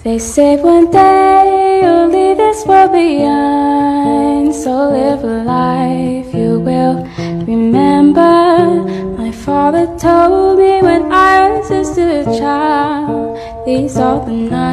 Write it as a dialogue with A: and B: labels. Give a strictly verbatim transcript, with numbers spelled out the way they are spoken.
A: They say one day you'll leave this world behind, so live a life you will remember. My father told me when I was just a child, these are the nights